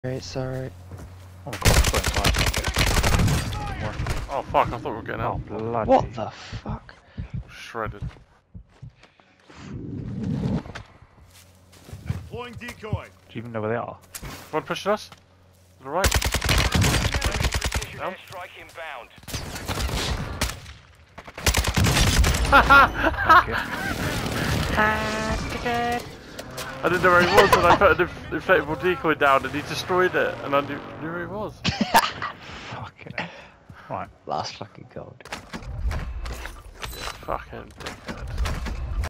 Great, sorry. Oh god, 25. Oh fuck, I thought we were getting out. Oh bloody. What the fuck? Shredded. Deploying decoy. Do you even know where they are? One pushing us? To the right. Down. Strike inbound. I didn't know where he was and I put an inflatable decoy down and he destroyed it and I knew where he was. Fucking hell. Right. Last fucking gold. Fucking dickhead.